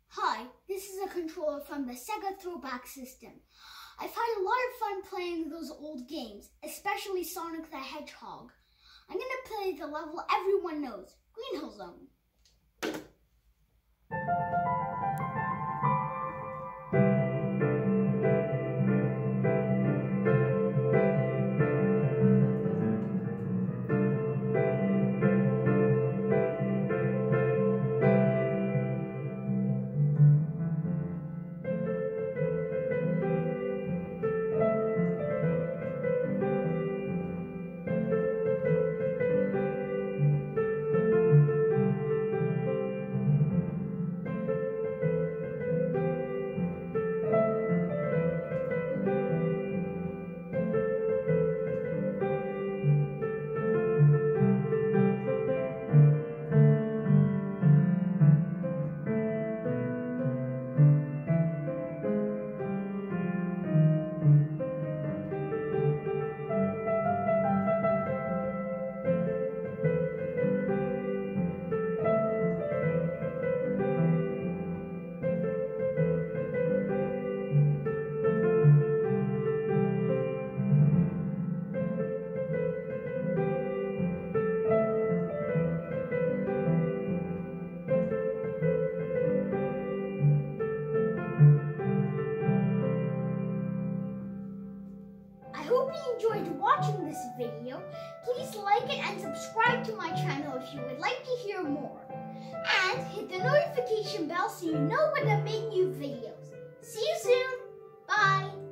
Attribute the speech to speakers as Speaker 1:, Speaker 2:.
Speaker 1: Hi, this is a controller from the Sega Throwback system. I've had a lot of fun playing those old games, especially Sonic the Hedgehog. I'm going to play the level everyone knows, Green Hill Zone. I hope you enjoyed watching this video. Please like it and subscribe to my channel if you would like to hear more. And hit the notification bell so you know when I make new videos. See you soon. Bye.